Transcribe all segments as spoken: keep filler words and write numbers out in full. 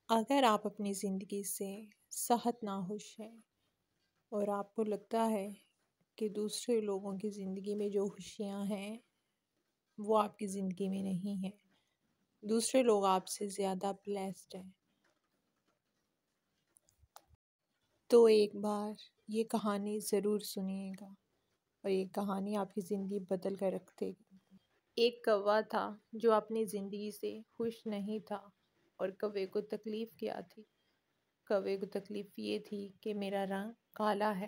اگر آپ اپنی زندگی سے سخت ناخوش ہیں اور آپ کو لگتا ہے کہ دوسرے لوگوں کی زندگی میں جو خوشیاں ہیں وہ آپ کی زندگی میں نہیں ہیں، دوسرے لوگ آپ سے زیادہ بلیسڈ ہیں، تو ایک بار یہ کہانی ضرور سنیے گا اور یہ کہانی آپ کی زندگی بدل کر رکھ دے گی۔ ایک کوا تھا جو اپنی زندگی سے خوش نہیں تھا اور کوے کو تکلیف کیا تھی۔ کوے کو تکلیف یہ تھی کہ میرا رنگ کالا ہے۔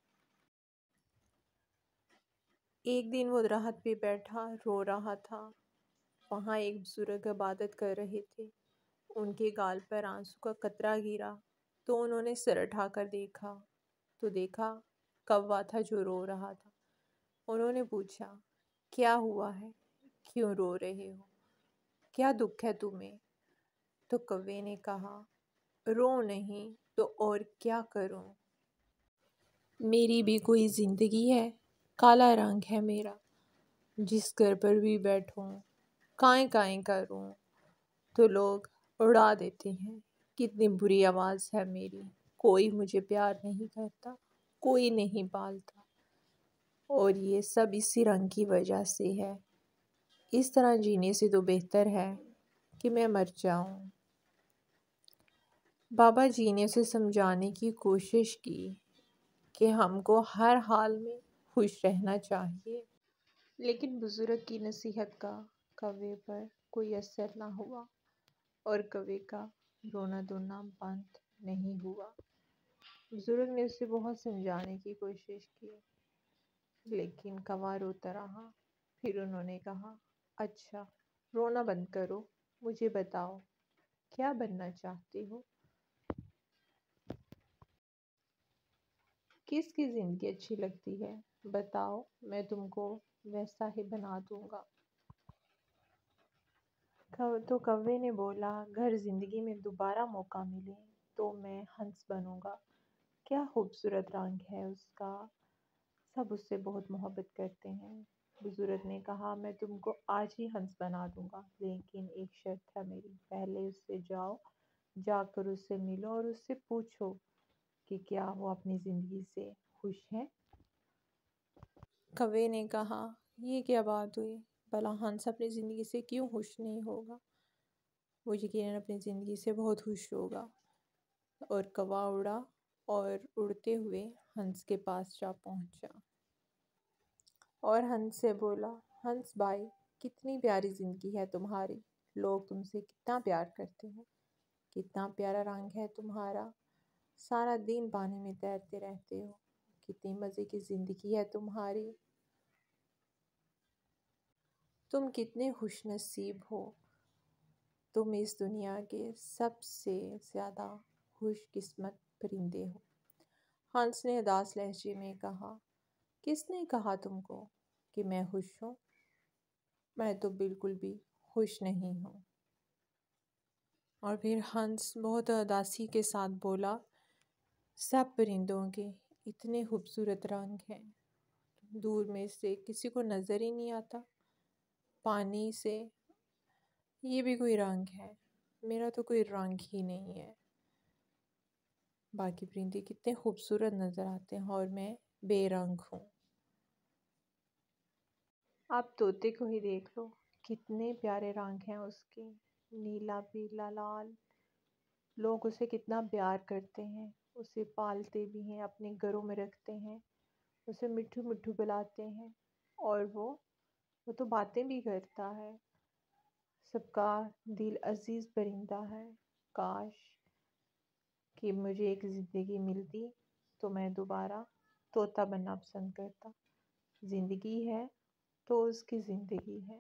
ایک دن وہ درخت پہ بیٹھا رو رہا تھا۔ وہاں ایک بزرگ عبادت کر رہے تھے۔ ان کے گال پر آنسو کا قطرہ گرا تو انہوں نے سر اٹھا کر دیکھا تو دیکھا کوا تھا جو رو رہا تھا۔ انہوں نے پوچھا، کیا ہوا ہے؟ کیوں رو رہے ہو؟ کیا دکھ ہے تمہیں؟ تو کوے نے کہا، رو نہیں تو اور کیا کروں؟ میری بھی کوئی زندگی ہے، کالا رنگ ہے میرا، جس گھر پر بھی بیٹھوں کائیں کائیں کروں تو لوگ اڑا دیتے ہیں۔ کتنی بری آواز ہے میری، کوئی مجھے پیار نہیں کرتا، کوئی نہیں پالتا، اور یہ سب اسی رنگ کی وجہ سے ہے۔ اس طرح جینے سے تو بہتر ہے کہ میں مر جاؤں۔ بابا جی نے اسے سمجھانے کی کوشش کی کہ ہم کو ہر حال میں خوش رہنا چاہیے، لیکن بزرگ کی نصیحت کا کوے پر کوئی اثر نہ ہوا اور کوے کا رونا دھونا بند نہیں ہوا۔ بزرگ نے اسے بہت سمجھانے کی کوشش کی لیکن کوا روتا رہا۔ پھر انہوں نے کہا، اچھا رونا بند کرو، مجھے بتاؤ کیا بننا چاہتے ہو؟ کس کی زندگی اچھی لگتی ہے؟ بتاؤ، میں تم کو ویسا ہی بنا دوں گا۔ تو کوے نے بولا، اگر زندگی میں دوبارہ موقع ملے تو میں ہنس بنوں گا۔ کیا خوبصورت رنگ ہے اس کا، سب اس سے بہت محبت کرتے ہیں۔ بزرگ نے کہا، میں تم کو آج ہی ہنس بنا دوں گا، لیکن ایک شرط ہے میری، پہلے اس سے جاؤ، جا کر اس سے ملو اور اس سے پوچھو کہ کیا وہ اپنی زندگی سے خوش ہے۔ کوے نے کہا، یہ کیا بات ہوئی؟ بھلا ہنس اپنی زندگی سے کیوں خوش نہیں ہوگا؟ وہ یقیناً اپنی زندگی سے بہت خوش ہوگا۔ اور کوا اڑا اور اڑتے ہوئے ہنس کے پاس جا پہنچا اور ہنس سے بولا، ہنس بھائی، کتنی پیاری زندگی ہے تمہاری، لوگ تم سے کتنا پیار کرتے ہیں، کتنا پیارا رنگ ہے تمہارا، سارا دن پانی میں تیرتے رہتے ہو، کتنی مزے کی زندگی ہے تمہاری، تم کتنے خوش نصیب ہو، تم اس دنیا کے سب سے زیادہ خوش قسمت پرندے ہو۔ ہنس نے اداس لہجے میں کہا، کس نے کہا تم کو کہ میں خوش ہوں؟ میں تو بالکل بھی خوش نہیں ہوں۔ اور پھر ہنس بہت اداسی کے ساتھ بولا، سب پرندوں کے اتنے خوبصورت رنگ ہیں، دور میں سے کسی کو نظر ہی نہیں آتا، پانی سے یہ بھی کوئی رنگ ہے، میرا تو کوئی رنگ ہی نہیں ہے، باقی پرندے کتنے خوبصورت نظر آتے ہیں اور میں بے رنگ ہوں۔ آپ طوطے کو ہی دیکھ لو، کتنے پیارے رنگ ہیں اس کے، نیلا، پیلا، لال، لوگ اسے کتنا پیار کرتے ہیں، اسے پالتے بھی ہیں، اپنے گھروں میں رکھتے ہیں، اسے مٹھو مٹھو بلاتے ہیں، اور وہ وہ تو باتیں بھی کرتا ہے، سب کا دل عزیز پرندہ ہے۔ کاش کہ مجھے ایک زندگی ملتی تو میں دوبارہ طوطا بننا پسند کرتا۔ زندگی ہے تو اس کی زندگی ہے۔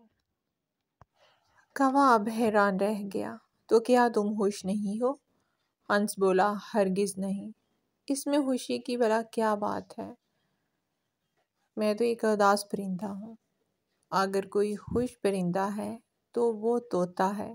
کوا اب حیران رہ گیا، تو کیا تم خوش نہیں ہو؟ ہنس بولا، ہرگز نہیں، اس میں خوشی کی بھلا کیا بات ہے، میں تو ایک اداس پرندہ ہوں، اگر کوئی خوش پرندہ ہے تو وہ طوطا ہے۔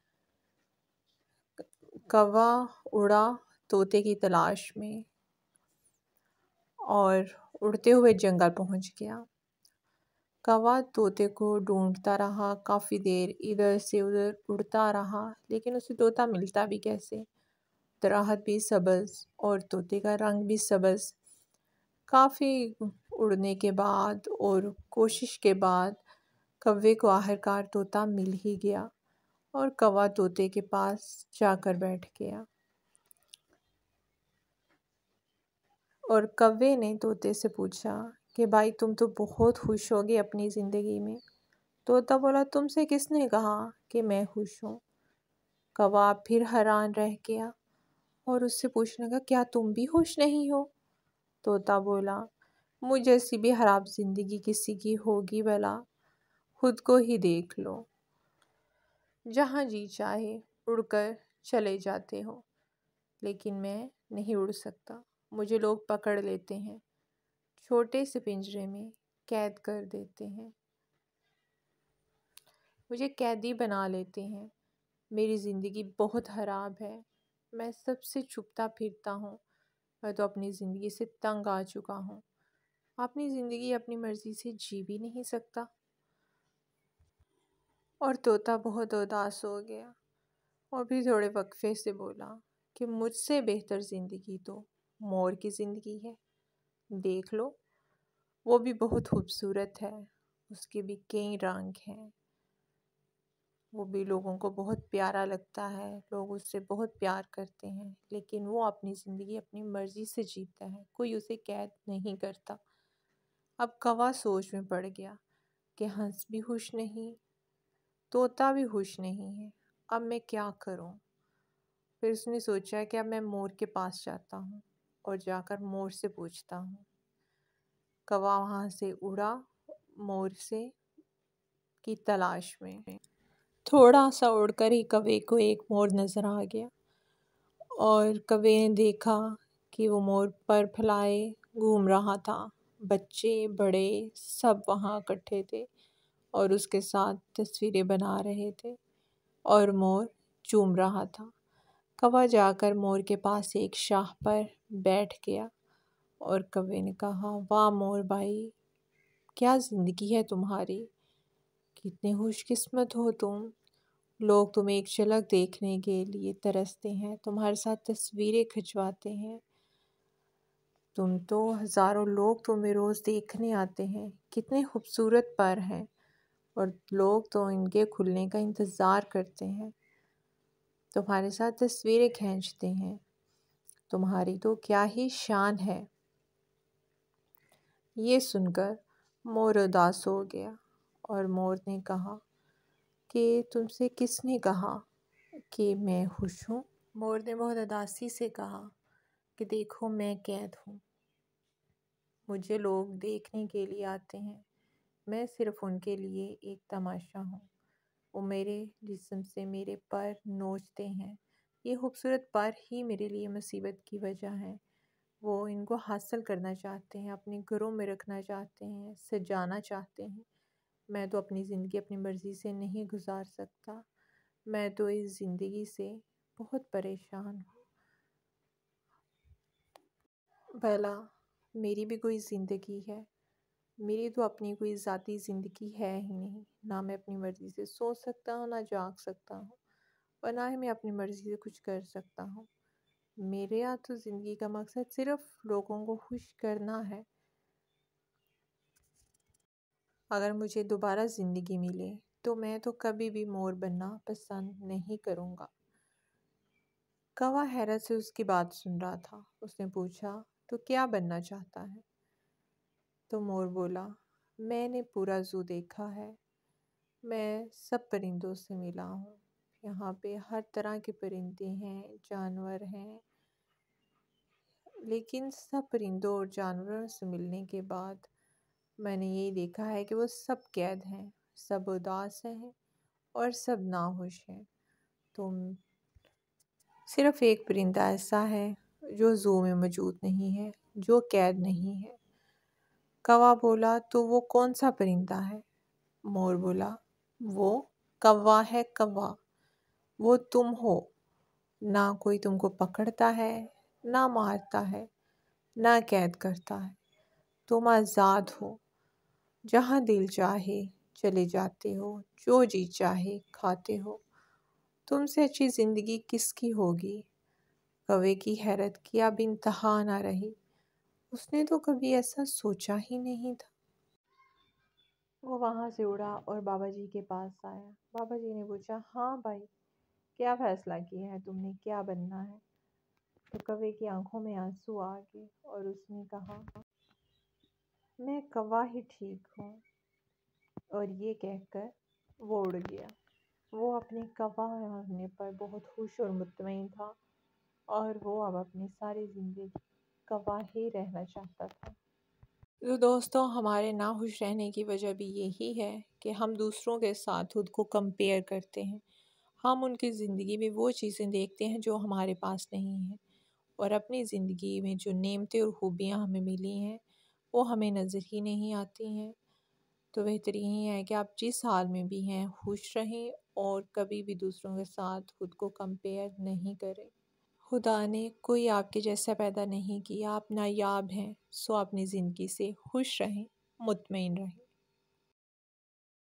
کوا اڑا طوطے کی تلاش میں اور اڑتے ہوئے جنگل پہنچ گیا۔ کوا طوطے کو ڈھونڈتا رہا، کافی دیر ادھر سے ادھر اڑتا رہا، لیکن اسے طوطا ملتا بھی کیسے؟ درخت بھی سبز اور طوطے کا رنگ بھی سبز۔ کافی اڑنے کے بعد اور کوشش کے بعد کوے کو آخرکار طوطا مل ہی گیا، اور کوا طوطے کے پاس جا کر بیٹھ گیا، اور کوے نے طوطے سے پوچھا کہ بھائی تم تو بہت خوش ہوگے اپنی زندگی میں۔ طوطا بولا تم سے کس نے کہا کہ میں خوش ہوں؟ کوا پھر حیران رہ گیا اور اس سے پوچھنے لگا کیا تم بھی خوش نہیں ہو؟ طوطا بولا مجھ جیسی بھی خراب زندگی کسی کی ہوگی بھلا، خود کو ہی دیکھ لو، جہاں جی چاہے اڑ کر چلے جاتے ہو، لیکن میں نہیں اڑ سکتا، مجھے لوگ پکڑ لیتے ہیں، چھوٹے سے پنجرے میں قید کر دیتے ہیں، مجھے قیدی بنا لیتے ہیں، میری زندگی بہت خراب ہے، میں سب سے چھپتا پھرتا ہوں، میں تو اپنی زندگی سے تنگ آ چکا ہوں، اپنی زندگی اپنی مرضی سے جی بھی نہیں سکتا۔ اور طوطا بہت اداس ہو گیا اور بھی تھوڑے وقفے سے بولا کہ مجھ سے بہتر زندگی تو مور کی زندگی ہے، دیکھ لو وہ بھی بہت خوبصورت ہے، اس کے بھی کئی رنگ ہیں، وہ بھی لوگوں کو بہت پیارا لگتا ہے، لوگ اس سے بہت پیار کرتے ہیں، لیکن وہ اپنی زندگی اپنی مرضی سے جیتا ہے، کوئی اسے قید نہیں کرتا۔ اب کوا سوچ میں پڑ گیا کہ ہنس بھی خوش نہیں، طوطا بھی خوش نہیں ہے، اب میں کیا کروں؟ پھر اس نے سوچا کہ اب میں مور کے پاس جاتا ہوں اور جا کر مور سے پوچھتا ہوں۔ کوا وہاں سے اڑا مور سے کی تلاش میں، تھوڑا سا اڑ کر ہی کوے کو ایک مور نظر آ گیا، اور کوے نے دیکھا کہ وہ مور پر پھیلائے گھوم رہا تھا، بچے بڑے سب وہاں اکٹھے تھے اور اس کے ساتھ تصویریں بنا رہے تھے، اور مور چوم رہا تھا۔ کوا جا کر مور کے پاس ایک شاخ پر بیٹھ گیا اور کوے نے کہا واہ مور بھائی، کیا زندگی ہے تمہاری، کتنے خوش قسمت ہو تم، لوگ تمہیں ایک جھلک دیکھنے کے لیے ترستے ہیں، تمہارے ساتھ تصویریں کھنچواتے ہیں، تم تو ہزاروں لوگ تمہیں روز دیکھنے آتے ہیں، کتنے خوبصورت پر ہیں، اور لوگ تو ان کے کھلنے کا انتظار کرتے ہیں، تمہارے ساتھ تصویریں کھینچتے ہیں، تمہاری تو کیا ہی شان ہے۔ یہ سن کر مور اداس ہو گیا اور مور نے کہا کہ تم سے کس نے کہا کہ میں خوش ہوں؟ مور نے بہت اداسی سے کہا کہ دیکھو میں قید ہوں، مجھے لوگ دیکھنے کے لیے آتے ہیں، میں صرف ان کے لیے ایک تماشا ہوں، وہ میرے جسم سے میرے پر نوچتے ہیں، یہ خوبصورت پر ہی میرے لیے مصیبت کی وجہ ہے، وہ ان کو حاصل کرنا چاہتے ہیں، اپنے گھروں میں رکھنا چاہتے ہیں، سجانا چاہتے ہیں، میں تو اپنی زندگی اپنی مرضی سے نہیں گزار سکتا، میں تو اس زندگی سے بہت پریشان ہوں، بھلا میری بھی کوئی زندگی ہے، میری تو اپنی کوئی ذاتی زندگی ہے ہی نہیں، نہ میں اپنی مرضی سے سو سکتا ہوں، نہ جاگ سکتا ہوں، اور نہ ہی میں اپنی مرضی سے کچھ کر سکتا ہوں، میرے یہاں تو زندگی کا مقصد صرف لوگوں کو خوش کرنا ہے۔ اگر مجھے دوبارہ زندگی ملے تو میں تو کبھی بھی مور بننا پسند نہیں کروں گا۔ کوا حیرت سے اس کی بات سن رہا تھا، اس نے پوچھا تو کیا بننا چاہتا ہے؟ تو مور بولا میں نے پورا زو دیکھا ہے، میں سب پرندوں سے ملا ہوں، یہاں پہ ہر طرح کے پرندے ہیں، جانور ہیں، لیکن سب پرندوں اور جانوروں سے ملنے کے بعد میں نے یہی دیکھا ہے کہ وہ سب قید ہیں، سب اداس ہیں اور سب ناخوش ہیں، تو صرف ایک پرندہ ایسا ہے جو زو میں موجود نہیں ہے، جو قید نہیں ہے۔ کوا بولا تو وہ کون سا پرندہ ہے؟ مور بولا وہ کوا ہے، کوا، وہ تم ہو، نہ کوئی تم کو پکڑتا ہے، نہ مارتا ہے، نہ قید کرتا ہے، تم آزاد ہو، جہاں دل چاہے چلے جاتے ہو، جو جی چاہے کھاتے ہو، تم سے اچھی زندگی کس کی ہوگی؟ کوے کی حیرت کی اب انتہا نہ رہی، اس نے تو کبھی ایسا سوچا ہی نہیں تھا۔ وہ وہاں سے اڑا اور بابا جی کے پاس آیا۔ بابا جی نے پوچھا، ہاں بھائی، کیا فیصلہ کیا ہے تم نے، کیا بننا ہے؟ تو کوے کی آنکھوں میں آنسو آ گئے اور اس نے کہا، میں کوا ہی ٹھیک ہوں۔ اور یہ کہہ کر وہ اڑ گیا۔ وہ اپنے کوا ہونے پر بہت خوش اور مطمئن تھا، اور وہ اب اپنی ساری زندگی کوا ہی رہنا چاہتا تھا۔ تو دوستوں، ہمارے ناخوش رہنے کی وجہ بھی یہی ہے کہ ہم دوسروں کے ساتھ خود کو کمپیئر کرتے ہیں۔ ہم ان کی زندگی میں وہ چیزیں دیکھتے ہیں جو ہمارے پاس نہیں ہیں، اور اپنی زندگی میں جو نعمتیں اور خوبیاں ہمیں ملی ہیں وہ ہمیں نظر ہی نہیں آتی ہیں۔ تو بہتر یہی ہے کہ آپ جس حال میں بھی ہیں خوش رہیں، اور کبھی بھی دوسروں کے ساتھ خود کو کمپیئر نہیں کریں۔ خدا نے کوئی آپ کے جیسا پیدا نہیں کیا، آپ نایاب ہیں، سو اپنی زندگی سے خوش رہیں، مطمئن رہیں۔